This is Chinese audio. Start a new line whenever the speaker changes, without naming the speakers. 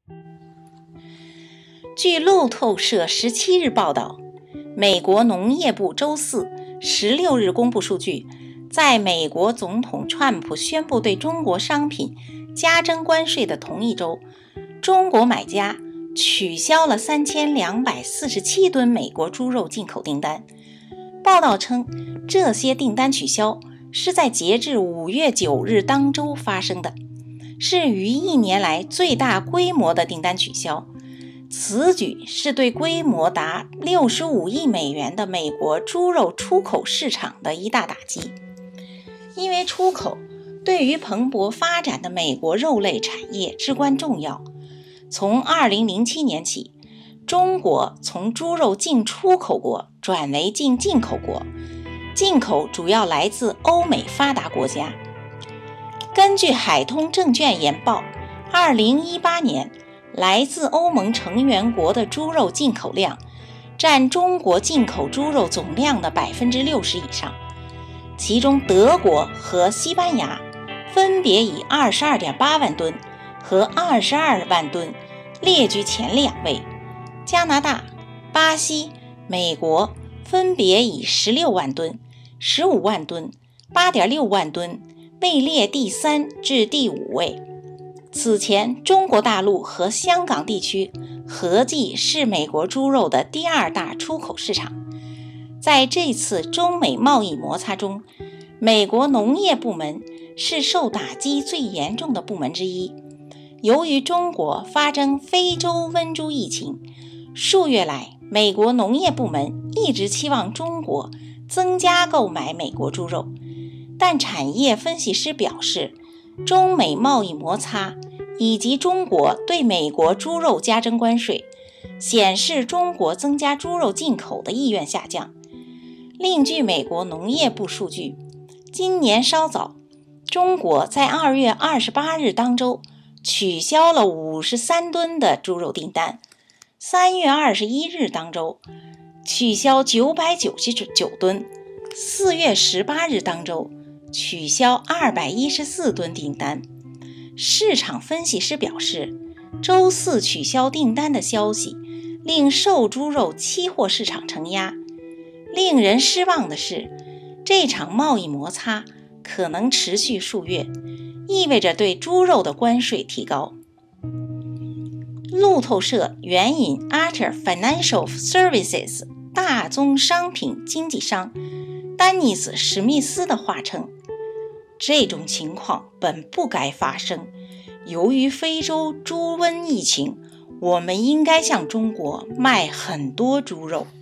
据路透社17日报道，美国农业部周四16日公布数据，在美国总统川普宣布对中国商品加征关税的同一周，中国买家取消了3247吨美国猪肉进口订单。报道称，这些订单取消是在截至5月9日当周发生的，是于1年来最大规模的订单取消。此举是对规模达65亿美元的美国猪肉出口市场的一大打击。因为出口对于蓬勃发展的美国肉类产业至关重要。从2007年起，中国从猪肉净出口国转为净进口国，进口主要来自欧美发达国家。根据海通证券研报，2018年来自欧盟成员国的猪肉进口量占中国进口猪肉总量的60%以上，其中德国和西班牙分别以22.8万吨和22万吨列居前2位，加拿大、巴西、美国分别以16万吨、15万吨、8.6万吨位列第3至第5位。此前，中国大陆和香港地区合计是美国猪肉的第2大出口市场。在这次中美贸易摩擦中，美国农业部门是受打击最严重的部门之一。由于中国发生非洲瘟猪疫情，数月来，美国农业部门一直期望中国增加购买美国猪肉，但产业分析师表示，中美贸易摩擦以及中国对美国猪肉加征关税，显示中国增加猪肉进口的意愿下降。另据美国农业部数据，今年稍早，中国在2月28日当周取消了53吨的猪肉订单，3月21日当周取消999吨，4月18日当周取消214吨订单。市场分析师表示，周四取消订单的消息令瘦猪肉期货市场承压。令人失望的是，这场贸易摩擦可能持续数月，意味着对猪肉的关税提高。路透社援引 Archer Financial Services 大宗商品经纪商丹尼斯·史密斯的话称，这种情况本不该发生。由于非洲猪瘟疫情，我们应该向中国卖很多猪肉。